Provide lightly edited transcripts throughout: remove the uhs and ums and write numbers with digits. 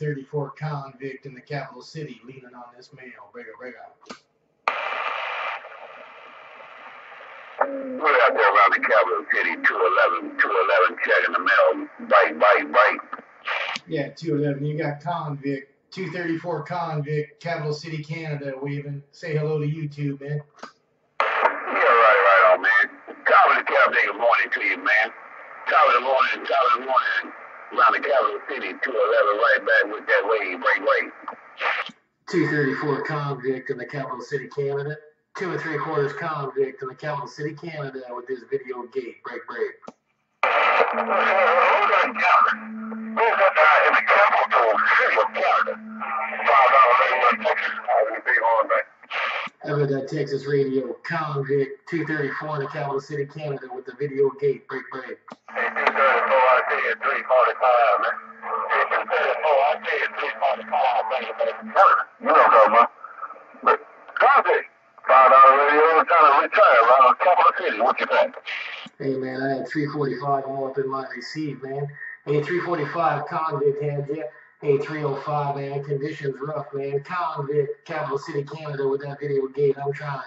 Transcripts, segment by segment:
234 convict in the capital city leaning on this mail. Break up. We're out there around the capital city, 211, checking the mail. Bite. Yeah, 211. You got convict, 234 convict, capital city, Canada, waving. Say hello to YouTube, man. Yeah, right on, man. Top of the capital, good morning to you, man. Top of the morning, around the capital city, 211, right back with that wave, break. 234 convict in the capital city, Canada. 2 3/4 convict in the capital city, Canada, with this video gate. Break. Who's that Canada? Who's that guy in the capital city of Canada? $5 Texas. Big on back. Ever that Texas radio, convict, 234 in the capital city, Canada, with the video gate. Break. Hey, 234, I tell you, 345, man. Hey, 234, I tell you, 345, man. You know what I'm talking about. But, convict. $5 radio, trying to retire around capital city. What you think? Hey, man, I had 345 all up in my receipt, man. Hey, 345 convict had you. Hey, 305, man, conditions rough, man. Convict, capital city, Canada, with that video gate. I'm trying.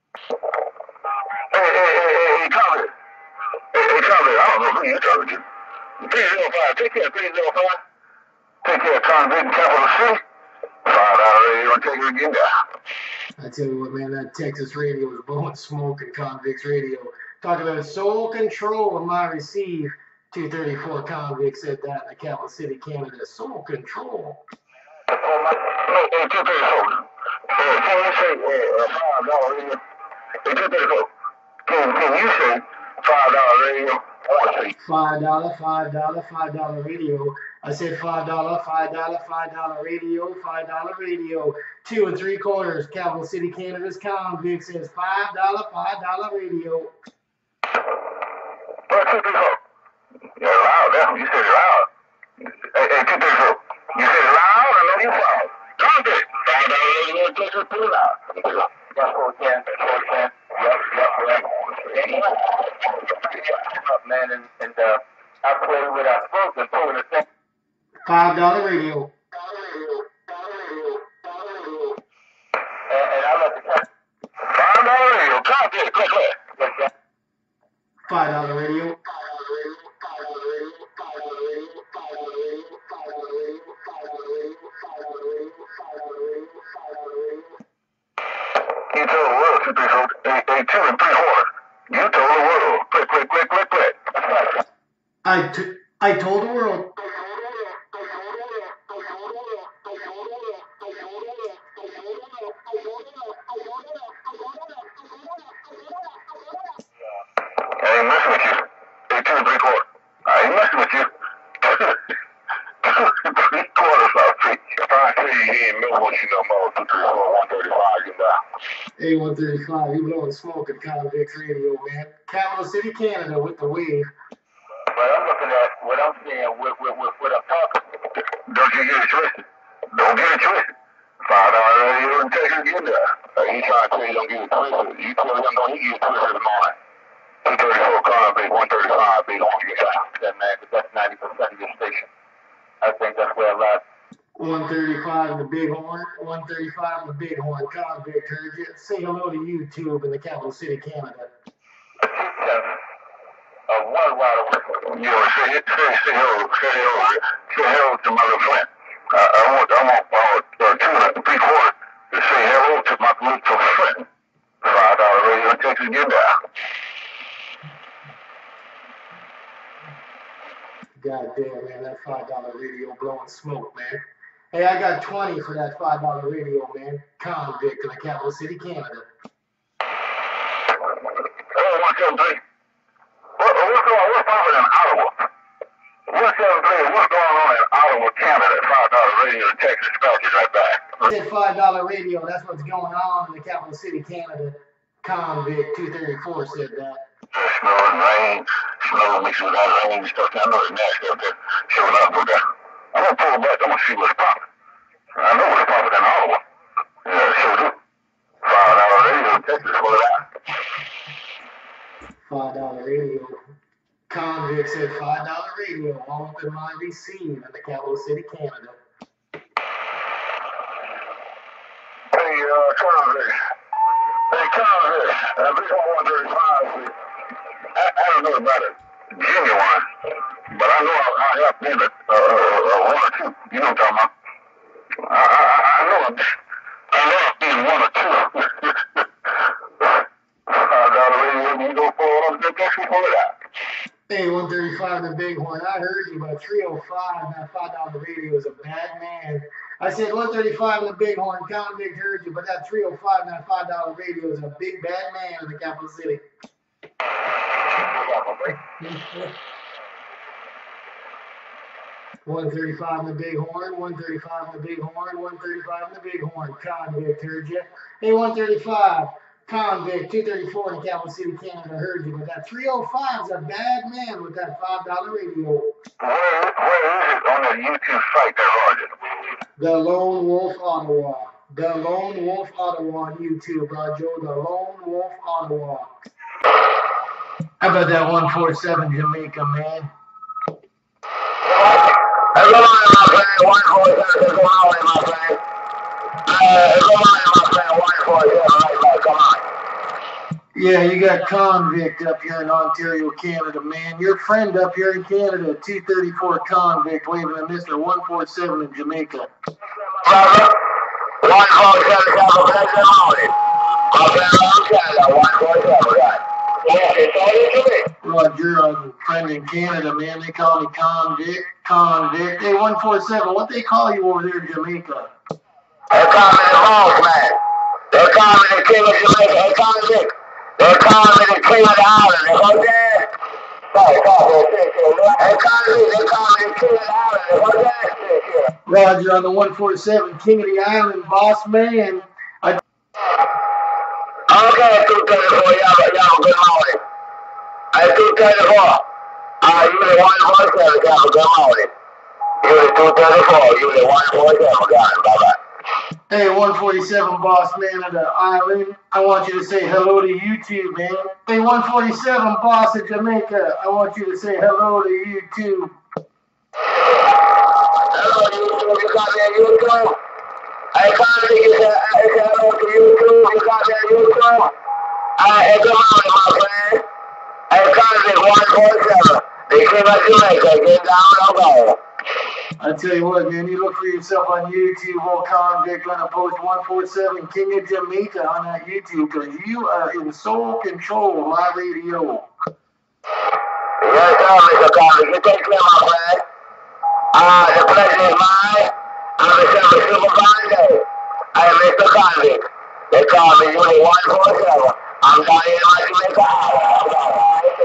Hey, convict. Hey, convict. I don't know who you're talking to. 305, take care, 305. Take care, convict, capital city. $5 radio, take it again down. I tell you what, man, that Texas radio is blowing smoke in convicts radio. Talking about soul control in my receive. 234 convict said that in the capital city, Canada. Soul control. Hey, 234. Can you say $5 radio? Hey, 234. Can you say $5 radio? $5 radio. I said $5 radio, $5 radio. 2 3/4, capital city, Canada's convict says $5 radio. Well, 234. You're loud now. You said loud. Hey, 234. You said loud, I know you proud. Convict. $5 radio, take it too loud. That's what we can. Up, man, and I played with our folks and pulling the thing. $5 radio. And I let the cat. $5 radio, convict, quick. $5 radio. You told the world, 234. Hey, 2 3/4. You told the world. Quick. I told the world. I ain't messing with you. Hey, 2 3/4. I ain't messing with you. 2 3/4, I'll see. If I tell you he ain't messing with you no more, 2 3/4, 135, you down. Hey, 135, he blowing smoke at convicts radio, man. Capital city, Canada, with the wave. But I'm looking at what I'm seeing with what I'm talking. Don't you get it twisted. Don't get it twisted. $5 radio and take it again there. He trying to tell you don't get it twisted. You tell him don't he get it twisted this morning. 234 convict, 135, big on your side. That man, because that's 90% of your station. I think that's where a lot. 135 in the Bighorn, 135 in the Bighorn, convict heard you. Say hello to YouTube in the capital city, Canada. One wide away. You know, say hello to my little friend. I want 2 3/4 to say hello to my little friend. $5 radio and Texas get down. God damn, man, that $5 radio blowing smoke, man. Hey, I got 20 for that $5 radio, man. Convict in the capital city, Canada. Oh, 173. What's popping in Ottawa? 173, what's going on in Ottawa, Canada? $5 radio in Texas, package right back. I said $5 radio, that's what's going on in the capital city, Canada. Convict 234 said that. Snow and rain, snow mixed with that rain and stuff. I know it's nasty up there. Showing up with that. I'm gonna pull back. I'm gonna see what's popping. I know what's popping in Ottawa. Yeah, sure do. $5 radio in Texas for that. $5 radio. Convict said $5 radio, all up in my receive in the capital city, Canada. convict. Hey, convict. Big Horn 135. I don't know about it. Genuine. But I know I have been at one or two. You know what I'm talking about? I know I've been one or two. $5 radio, you go forward on the next one, pull it out. Hey, 135 the Bighorn. I heard you, but 305 that $5 radio is a bad man. I said 135 in the Bighorn. Convict heard you, but that 305 that $5 radio is a big bad man in the capital city. 135 in the Bighorn, 135 in the Bighorn, 135 in the Bighorn. Convict heard you. Hey, 135. Convict, 234 in Capital City, Canada, heard you, but that 305 is a bad man with that $5 radio. Where is it on the YouTube site there, Roger? The Lone Wolf Ottawa. The Lone Wolf Ottawa on YouTube, Roger. The Lone Wolf Ottawa. How about that 147 Jamaica, man? Good morning, my friend. 147, good morning, my friend. Good morning, my friend. 147, right back. Come on. Yeah, you got Convict up here in Ontario, Canada, man. Your friend up here in Canada, 234 Convict, waving at Mr. 147 in Jamaica. Brother, 147, have a pleasant morning. My friend from Canada, 147, right. Yeah, it's all you do it. Roger, I'm a friend in Canada, man. They call me Convict. Convict. Hey, 147, what they call you over there in Jamaica? They call me the boss, man. They call me the king of Jamaica. Hey, Convict. They call me the king of the island. You know that? Hey, Convict, they call me the king of the island. You know that? Roger, on the 147, king of the island, boss man. Okay, 234, y'all have a good morning. Hey, 234. Unit 147, y'all have a good morning. Unit 234, Unit 147, got it, bye-bye. Hey, 147, boss man of the island. I want you to say hello to YouTube, man. Hey, 147, boss of Jamaica. I want you to say hello to YouTube. Hello, YouTube. You got me on YouTube? Hey, Convict, you say hello to YouTube. You got me on YouTube? Hey, good morning, my friend. Hey, Convict 147. They came out Jamaica. Get down or go. I tell you what, man, you look for yourself on YouTube, old Convict, gonna post 147 King of Jamaica on that YouTube, because you are in sole control of my radio. Yes, sir, Mr. Convict. You take care, my friend. The pleasure is mine. I'm the supervisor. I am Mr. Convict. They call me Unit 147. I'm down here in my Jamaica Island.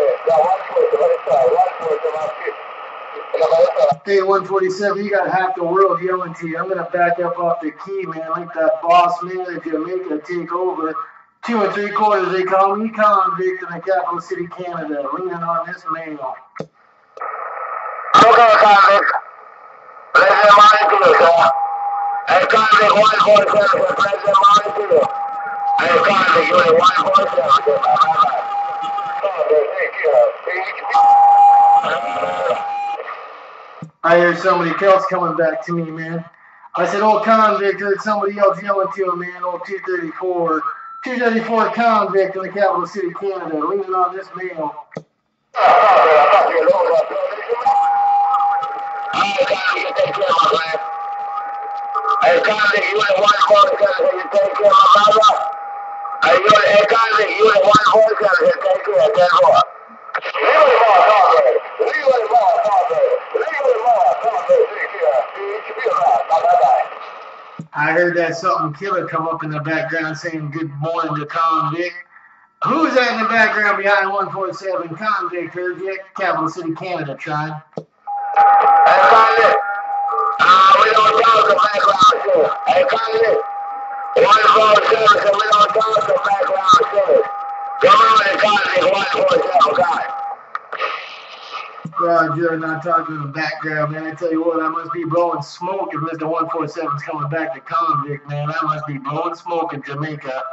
Hey, 147, you got half the world yelling to you. I'm going to back up off the key, man. Like that boss man of Jamaica take over. 2 3/4, they call me Convict in the capital city, Canada, leaning on this mail. Okay, Convict. Pleasure morning to you, sir. Hey, Convict 147, pleasure morning to you. Hey, Convict, you're at 147, sir. Bye-bye. Thank you. I heard somebody else coming back to me, man. I said, old Convict, heard somebody else yelling to him, man. Old 234 Convict in the capital city, Canada, leaning on this mail. Hey, Convict, you at 147, you take care of my brother? Hey, Convict, you at 147, you take care of that boy. I heard that something killer come up in the background saying good morning to Convict. Who's that in the background behind 147? Convict, heard you? Capital City, Canada, trying. Hey, Convict. We don't talk to background shit. Hey, Convict. 147, so we don't talk to background shit. Come on and Convict 147, God. Roger, not talking in the background, man. I tell you what, I must be blowing smoke if Mr. 147's coming back to Convict, man. I must be blowing smoke in Jamaica.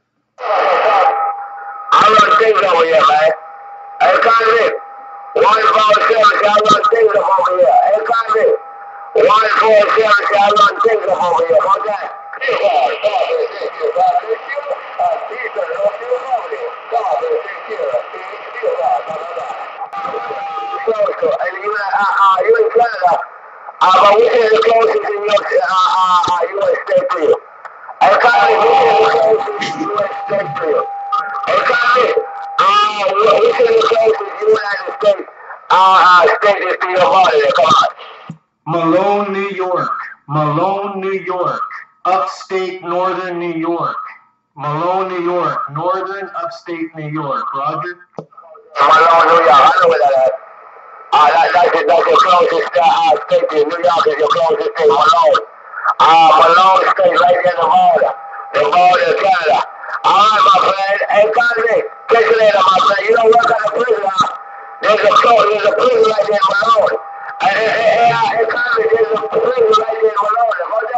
I run things over here, man. Hey, Convict. 147, I run things up over here. Hey, Convict. 147, I run things up over here. Okay? You in Canada, but which is the closest in your U.S. state to you? Hey, Connie, which is the closest U.S. state to you? Hey, Connie, which is the closest United States state is to your body? Come on. Malone, New York. Malone, New York. Upstate Northern New York. Malone, New York. Northern Upstate New York. Roger? Malone, New York. I know where that is. That's your closest state to you. New York is your closest state. Malone. Malone State right near the border. The border of Canada. All right, my friend. Hey, Connie, catch you later, my friend. You don't work at a prison, huh? There's a prison right there in Malone. Hey, Connie, there's a prison right there in Malone.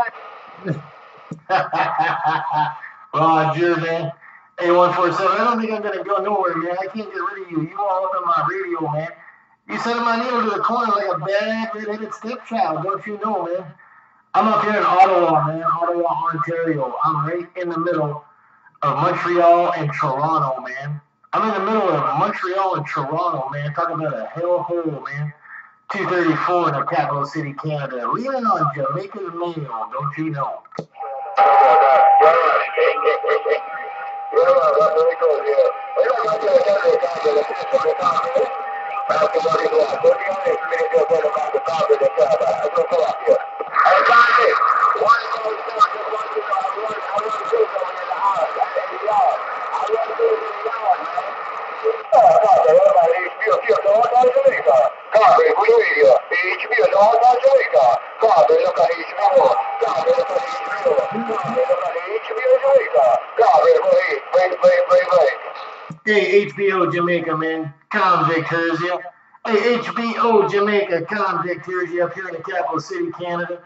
Roger, man. Hey, 147. I don't think I'm going to go nowhere, man. I can't get rid of you. You all up in my radio, man. You sent my needle to the corner like a bad red-headed stepchild, don't you know, man? I'm up here in Ottawa, man. Ottawa, Ontario. I'm right in the middle of Montreal and Toronto, man. I'm in the middle of Montreal and Toronto, man. Talking about a hellhole, man. 234 in the capital city, Canada. Leaning on Jamaica's mail, don't you know? Hey, HBO Jamaica, man. Convict hears you. Hey, HBO Jamaica, convict hears you up here in the capital city, Canada.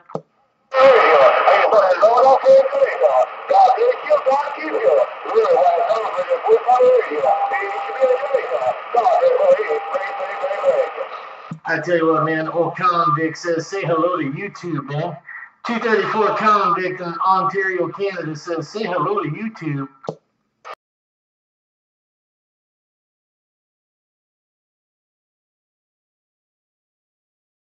I tell you what, man, old Convict says, say hello to YouTube, man. 234 Convict in Ontario, Canada says, say hello to YouTube.